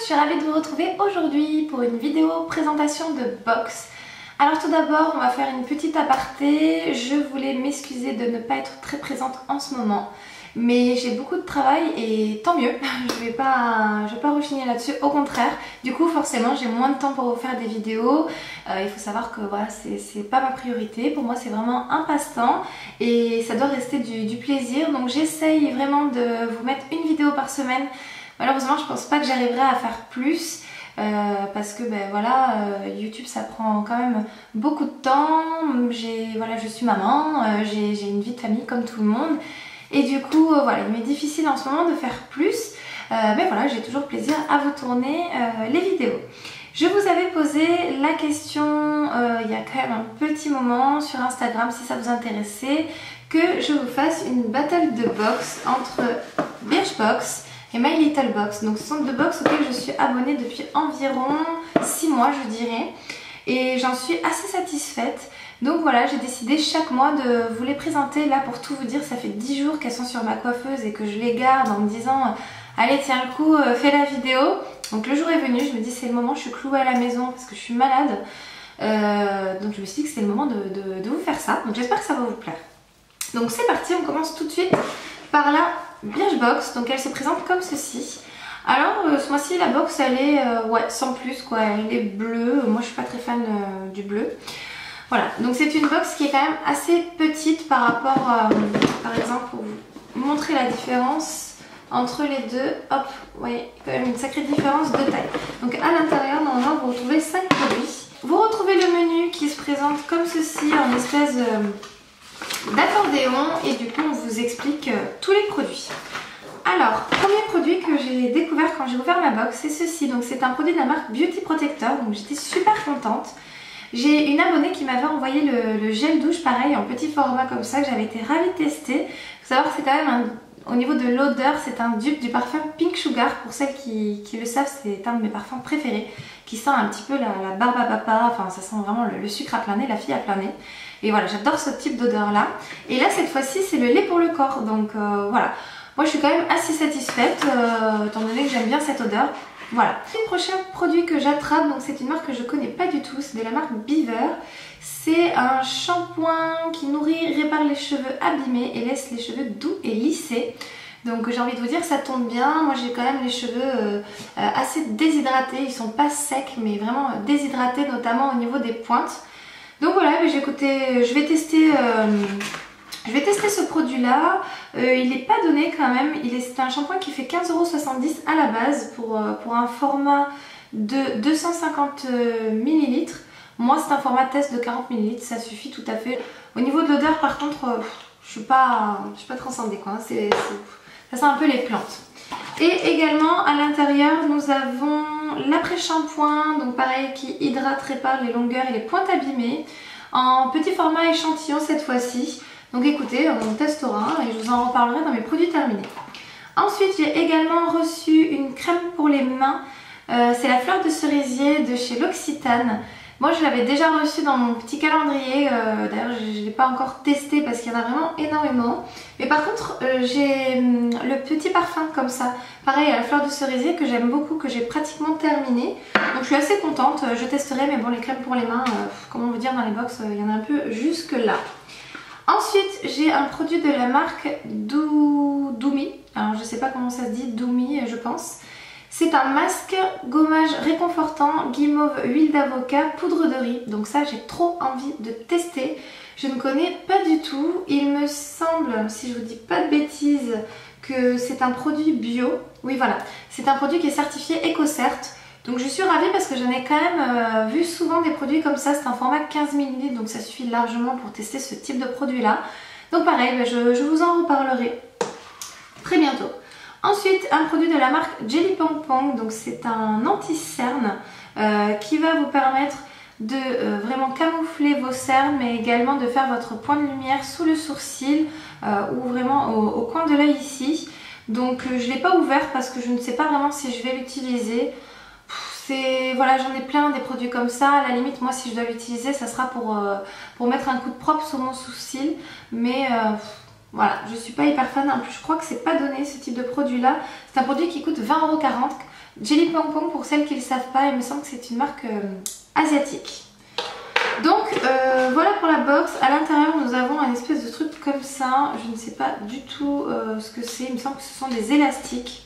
suis ravie de vous retrouver aujourd'hui pour une vidéo présentation de box. Alors tout d'abord, on va faire une petite aparté. Je voulais m'excuser de ne pas être très présente en ce moment. Mais j'ai beaucoup de travail et tant mieux, je vais pas rechigner là-dessus, au contraire. Du coup forcément j'ai moins de temps pour vous faire des vidéos. Il faut savoir que voilà, c'est pas ma priorité, pour moi c'est vraiment un passe-temps et ça doit rester du plaisir. Donc j'essaye vraiment de vous mettre une vidéo par semaine. Malheureusement je pense pas que j'arriverai à faire plus. Parce que ben voilà, YouTube ça prend quand même beaucoup de temps. Voilà, je suis maman, j'ai une vie de famille comme tout le monde. Et du coup, voilà, il m'est difficile en ce moment de faire plus. Mais voilà, j'ai toujours plaisir à vous tourner les vidéos. Je vous avais posé la question il y a quand même un petit moment sur Instagram, si ça vous intéressait, que je vous fasse une battle de box entre Birchbox et My Little Box. Donc ce sont deux box auxquelles je suis abonnée depuis environ 6 mois je dirais. Et j'en suis assez satisfaite. Donc voilà, j'ai décidé chaque mois de vous les présenter. Là pour tout vous dire, ça fait 10 jours qu'elles sont sur ma coiffeuse et que je les garde en me disant allez tiens le coup, fais la vidéo. Donc le jour est venu, je me dis c'est le moment, je suis clouée à la maison parce que je suis malade. Donc je me suis dit que c'était le moment de vous faire ça. Donc j'espère que ça va vous plaire. Donc c'est parti, on commence tout de suite par la Birchbox. Donc elle se présente comme ceci. Alors ce mois-ci la box elle est ouais, sans plus quoi, elle est bleue. Moi je suis pas très fan du bleu. Voilà, donc c'est une box qui est quand même assez petite par rapport, par exemple, pour vous montrer la différence entre les deux. Hop, vous voyez, quand même une sacrée différence de taille. Donc à l'intérieur, normalement, vous retrouvez 5 produits. Vous retrouvez le menu qui se présente comme ceci, en espèce d'accordéon. Et du coup, on vous explique tous les produits. Alors, premier produit que j'ai découvert quand j'ai ouvert ma box, c'est ceci. Donc c'est un produit de la marque Beauty Protector, donc j'étais super contente. J'ai une abonnée qui m'avait envoyé le gel douche pareil en petit format comme ça que j'avais été ravie de tester. Il faut savoir que c'est quand même au niveau de l'odeur, c'est un dupe du parfum Pink Sugar. Pour celles qui le savent, c'est un de mes parfums préférés qui sent un petit peu la barbe à papa, enfin ça sent vraiment le sucre à plein nez, la fille à plein nez. Et voilà, j'adore ce type d'odeur là. Et là cette fois-ci c'est le lait pour le corps, donc voilà. Moi je suis quand même assez satisfaite étant donné que j'aime bien cette odeur. Voilà. Le prochain produit que j'attrape, donc c'est une marque que je connais pas du tout, c'est de la marque Beaver. C'est un shampoing qui nourrit, répare les cheveux abîmés et laisse les cheveux doux et lissés. Donc j'ai envie de vous dire, ça tombe bien. Moi j'ai quand même les cheveux assez déshydratés, ils sont pas secs mais vraiment déshydratés, notamment au niveau des pointes. Donc voilà, je vais tester... Je vais tester ce produit là, il n'est pas donné quand même, c'est un shampoing qui fait 15,70 € à la base pour un format de 250 ml. Moi c'est un format test de 40 ml, ça suffit tout à fait. Au niveau de l'odeur par contre, je suis pas transcendée quoi, ça sent un peu les plantes. Et également à l'intérieur nous avons l'après-shampoing, donc pareil qui hydrate, répare les longueurs et les pointes abîmées, en petit format échantillon cette fois-ci. Donc écoutez, on testera et je vous en reparlerai dans mes produits terminés. Ensuite, j'ai également reçu une crème pour les mains. C'est la fleur de cerisier de chez L'Occitane. Moi, je l'avais déjà reçue dans mon petit calendrier. D'ailleurs, je ne l'ai pas encore testé parce qu'il y en a vraiment énormément. Mais par contre, j'ai le petit parfum comme ça. Pareil, à la fleur de cerisier que j'aime beaucoup, que j'ai pratiquement terminé. Donc je suis assez contente. Je testerai, mais bon, les crèmes pour les mains, comment vous dire, dans les box, il y en a un peu jusque là. Ensuite, j'ai un produit de la marque Doumi. Alors, je ne sais pas comment ça se dit, Doumi, je pense. C'est un masque gommage réconfortant, guimauve, huile d'avocat, poudre de riz. Donc ça, j'ai trop envie de tester. Je ne connais pas du tout. Il me semble, si je vous dis pas de bêtises, que c'est un produit bio. Oui, voilà. C'est un produit qui est certifié EcoCert. Donc je suis ravie parce que j'en ai quand même vu souvent des produits comme ça, c'est un format 15 ml donc ça suffit largement pour tester ce type de produit là. Donc pareil, je vous en reparlerai très bientôt. Ensuite un produit de la marque Jelly Pong Pong, donc c'est un anti-cerne qui va vous permettre de vraiment camoufler vos cernes mais également de faire votre point de lumière sous le sourcil ou vraiment au coin de l'œil ici. Donc je ne l'ai pas ouvert parce que je ne sais pas vraiment si je vais l'utiliser. Voilà, j'en ai plein des produits comme ça, à la limite moi si je dois l'utiliser ça sera pour mettre un coup de propre sur mon sourcil, mais voilà, je suis pas hyper fan. En plus je crois que c'est pas donné ce type de produit là, c'est un produit qui coûte 20,40 €, Jelly Pong Pong, pour celles qui ne le savent pas, il me semble que c'est une marque asiatique. Donc voilà pour la box. À l'intérieur nous avons un espèce de truc comme ça. Je ne sais pas du tout ce que c'est. Il me semble que ce sont des élastiques.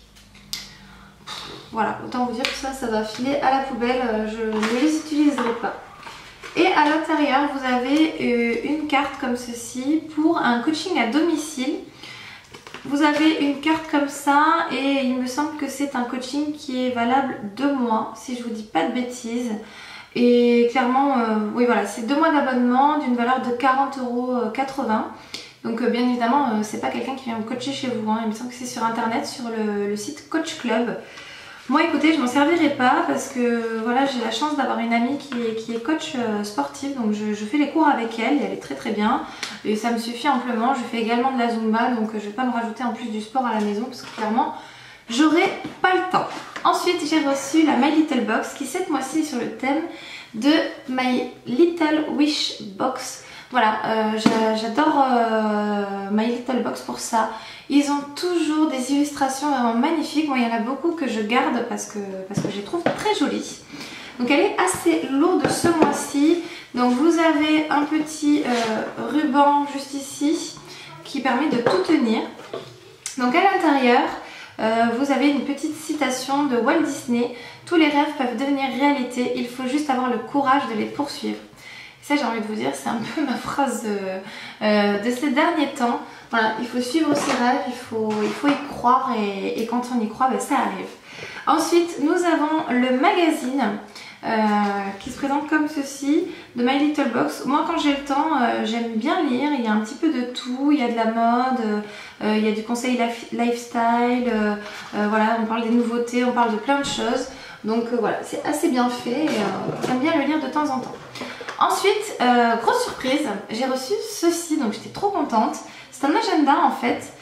Voilà, autant vous dire que ça va filer à la poubelle. Je ne les utiliserai pas. Et à l'intérieur vous avez une carte comme ceci pour un coaching à domicile. Vous avez une carte comme ça et il me semble que c'est un coaching qui est valable 2 mois si je vous dis pas de bêtises. Et clairement, oui voilà, c'est 2 mois d'abonnement d'une valeur de 40,80 €. Donc bien évidemment, c'est pas quelqu'un qui vient vous coacher chez vous, hein. Il me semble que c'est sur internet, sur le site Coach Club. Moi écoutez, je m'en servirai pas parce que voilà, j'ai la chance d'avoir une amie qui est coach sportive. Donc je fais les cours avec elle et elle est très très bien. Et ça me suffit amplement. Je fais également de la Zumba, donc je vais pas me rajouter en plus du sport à la maison parce que clairement, j'aurai pas le temps. Ensuite, j'ai reçu la My Little Box qui cette mois-ci est sur le thème de My Little Wish Box. Voilà, j'adore My Little Box pour ça. Ils ont toujours des illustrations vraiment magnifiques. Moi, il y en a beaucoup que je garde parce que je les trouve très jolies. Donc elle est assez lourde ce mois-ci. Donc vous avez un petit ruban juste ici qui permet de tout tenir. Donc à l'intérieur, vous avez une petite citation de Walt Disney. Tous les rêves peuvent devenir réalité, il faut juste avoir le courage de les poursuivre. Et ça, j'ai envie de vous dire, c'est un peu ma phrase de ces derniers temps. Voilà, il faut suivre ses rêves, il faut y croire et quand on y croit, ben, ça arrive. Ensuite, nous avons le magazine qui se présente comme ceci, de My Little Box. Moi, quand j'ai le temps, j'aime bien lire. Il y a un petit peu de tout, il y a de la mode, il y a du conseil lifestyle, voilà, on parle des nouveautés, on parle de plein de choses. Donc voilà, c'est assez bien fait et j'aime bien le lire de temps en temps. Ensuite, grosse surprise, j'ai reçu ceci, donc j'étais trop contente. C'est un agenda en fait.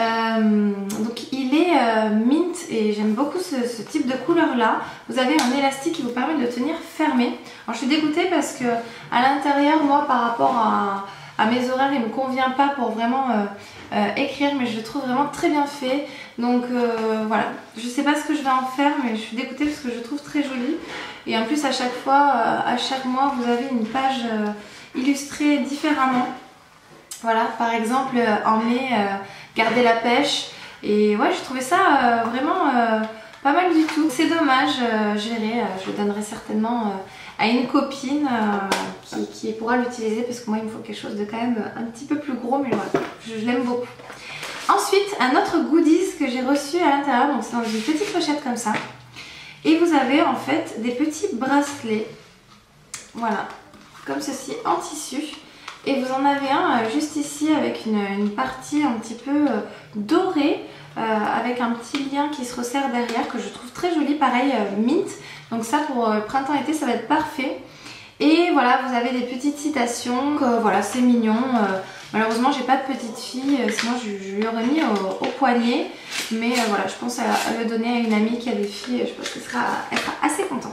Donc il est mint et j'aime beaucoup ce type de couleur là. Vous avez un élastique qui vous permet de le tenir fermé. Alors je suis dégoûtée parce que à l'intérieur, moi par rapport à mes horaires, il ne me convient pas pour vraiment écrire, mais je le trouve vraiment très bien fait. Donc voilà, je sais pas ce que je vais en faire, mais je suis dégoûtée parce que je le trouve très joli. Et en plus à chaque fois, à chaque mois, vous avez une page illustrée différemment. Voilà, par exemple en mai, garder la pêche. Et ouais, je trouvais ça vraiment pas mal du tout. C'est dommage, je verrai, je le donnerai certainement à une copine qui pourra l'utiliser parce que moi il me faut quelque chose de quand même un petit peu plus gros, mais voilà, je l'aime beaucoup. Ensuite, un autre goodies que j'ai reçu à l'intérieur, donc c'est dans une petite pochette comme ça. Et vous avez en fait des petits bracelets, voilà, comme ceci, en tissu. Et vous en avez un juste ici avec une partie un petit peu dorée, avec un petit lien qui se resserre derrière que je trouve très joli, pareil mint. Donc ça pour printemps-été ça va être parfait. Et voilà, vous avez des petites citations, voilà, c'est mignon. Malheureusement j'ai pas de petite fille, sinon je lui aurais mis au poignet. Mais voilà, je pense à le donner à une amie qui a des filles, je pense qu'elle sera assez contente.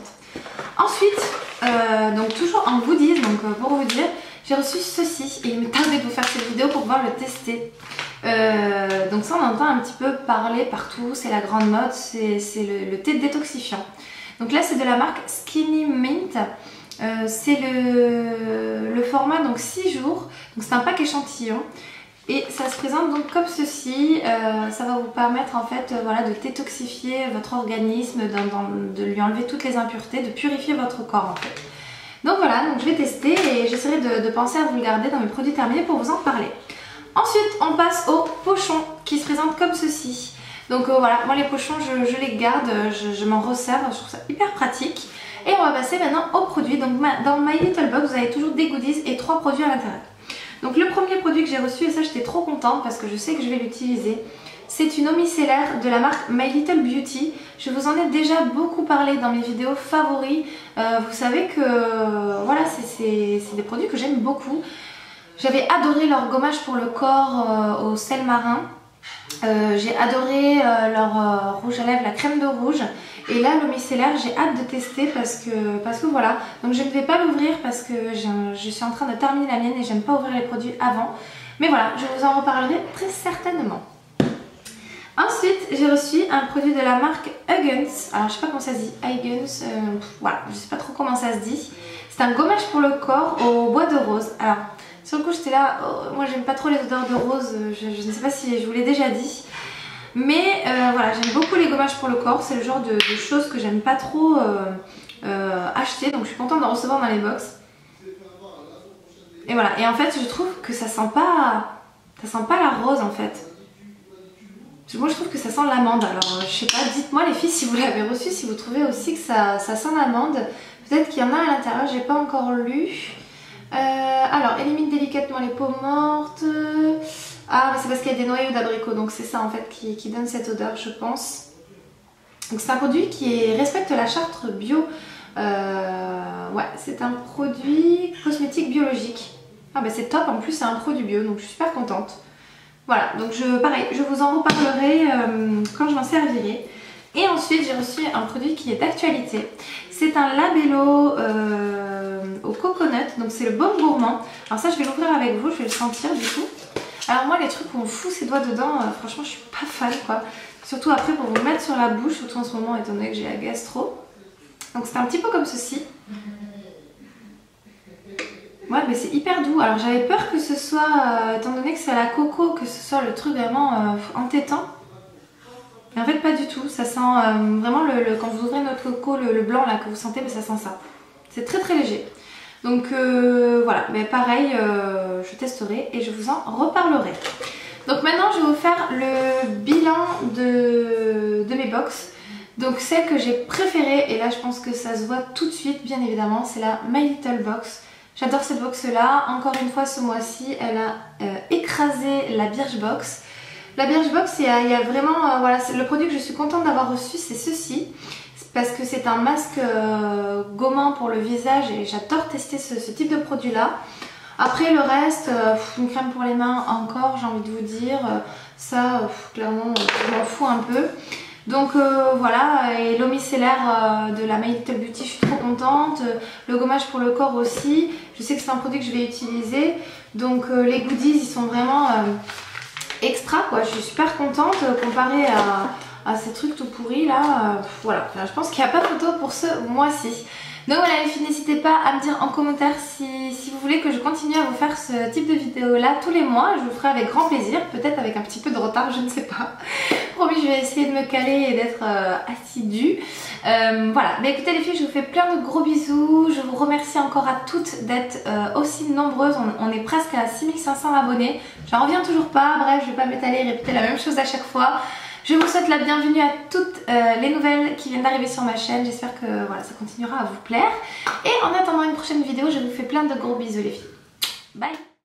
Ensuite, donc toujours en goodies, donc pour vous dire, j'ai reçu ceci et il me tardait de vous faire cette vidéo pour pouvoir le tester. Donc ça on entend un petit peu parler partout, c'est la grande mode, c'est le thé détoxifiant. Donc là c'est de la marque Skinny Mint, c'est le format donc 6 jours, donc c'est un pack échantillon. Et ça se présente donc comme ceci, ça va vous permettre en fait voilà, de détoxifier votre organisme, de lui enlever toutes les impuretés, de purifier votre corps en fait. Donc voilà, donc je vais tester et j'essaierai de penser à vous le garder dans mes produits terminés pour vous en parler. Ensuite, on passe aux pochons qui se présentent comme ceci. Donc voilà, moi les pochons, je les garde, je m'en resserre, je trouve ça hyper pratique. Et on va passer maintenant aux produits. Donc dans My Little Box, vous avez toujours des goodies et 3 produits à l'intérieur. Donc le premier produit que j'ai reçu, et ça j'étais trop contente parce que je sais que je vais l'utiliser, c'est une eau micellaire de la marque My Little Beauty. Je vous en ai déjà beaucoup parlé dans mes vidéos favoris. Vous savez que voilà, c'est des produits que j'aime beaucoup. J'avais adoré leur gommage pour le corps au sel marin. J'ai adoré leur rouge à lèvres, la crème de rouge. Et là l'eau micellaire, j'ai hâte de tester parce que voilà. Donc je ne vais pas l'ouvrir parce que je suis en train de terminer la mienne et j'aime pas ouvrir les produits avant. Mais voilà, je vous en reparlerai très certainement. Ensuite, j'ai reçu un produit de la marque Huggins. Alors, je sais pas comment ça se dit. Huggins, voilà, je sais pas trop comment ça se dit. C'est un gommage pour le corps au bois de rose. Alors, sur le coup, j'étais là, oh, moi j'aime pas trop les odeurs de rose. Je ne sais pas si je vous l'ai déjà dit. Mais voilà, j'aime beaucoup les gommages pour le corps. C'est le genre de choses que j'aime pas trop acheter. Donc, je suis contente d'en recevoir dans les box. Et voilà. Et en fait, je trouve que ça sent pas la rose en fait. Moi je trouve que ça sent l'amande, alors je sais pas, dites-moi les filles si vous l'avez reçu, si vous trouvez aussi que ça sent l'amande. Peut-être qu'il y en a à l'intérieur, j'ai pas encore lu. Alors, élimine délicatement les peaux mortes. Ah, mais c'est parce qu'il y a des noyaux d'abricot, donc c'est ça en fait qui donne cette odeur, je pense. Donc c'est un produit qui respecte la charte bio. Ouais, c'est un produit cosmétique biologique. Ah bah c'est top, en plus c'est un produit bio, donc je suis super contente. Voilà, donc pareil, je vous en reparlerai quand je m'en servirai. Et ensuite, j'ai reçu un produit qui est d'actualité. C'est un labello au coconut, donc c'est le baume gourmand. Alors ça, je vais l'ouvrir avec vous, je vais le sentir du coup. Alors moi, les trucs où on fout ses doigts dedans, franchement, je suis pas fan quoi. Surtout après pour vous le mettre sur la bouche, surtout en ce moment étant donné que j'ai la gastro. Donc c'est un petit peu comme ceci. Ouais, mais c'est hyper doux. Alors j'avais peur que ce soit, étant donné que c'est à la coco, que ce soit le truc vraiment entêtant. Mais en fait pas du tout. Ça sent vraiment quand vous ouvrez notre coco, le blanc là que vous sentez, mais ça sent ça. C'est très très léger. Donc voilà, mais pareil, je testerai et je vous en reparlerai. Donc maintenant je vais vous faire le bilan de mes box. Donc celle que j'ai préférée, et là je pense que ça se voit tout de suite bien évidemment, c'est la My Little Box. J'adore cette box là, encore une fois ce mois-ci elle a écrasé la Birchbox. La Birchbox, il y a vraiment, voilà, le produit que je suis contente d'avoir reçu c'est ceci. Parce que c'est un masque gommant pour le visage et j'adore tester ce type de produit là. Après le reste, une crème pour les mains encore j'ai envie de vous dire, ça clairement je m'en fous un peu. Donc voilà, et l'eau micellaire de la My Little Beauty, je suis trop contente. Le gommage pour le corps aussi, je sais que c'est un produit que je vais utiliser. Donc les goodies, ils sont vraiment extra quoi, je suis super contente comparé à ces trucs tout pourris là. Voilà, je pense qu'il n'y a pas photo pour ce mois-ci. Donc voilà les filles, n'hésitez pas à me dire en commentaire si vous voulez que je continue à vous faire ce type de vidéo là tous les mois. Je vous ferai avec grand plaisir, peut-être avec un petit peu de retard, je ne sais pas. Promis, je vais essayer de me caler et d'être assidue. Voilà, mais écoutez les filles, je vous fais plein de gros bisous. Je vous remercie encore à toutes d'être aussi nombreuses. On est presque à 6500 abonnés. J'en reviens toujours pas, bref, je vais pas m'étaler et répéter la même chose à chaque fois. Je vous souhaite la bienvenue à toutes les nouvelles qui viennent d'arriver sur ma chaîne. J'espère que voilà, ça continuera à vous plaire. Et en attendant une prochaine vidéo, je vous fais plein de gros bisous les filles. Bye!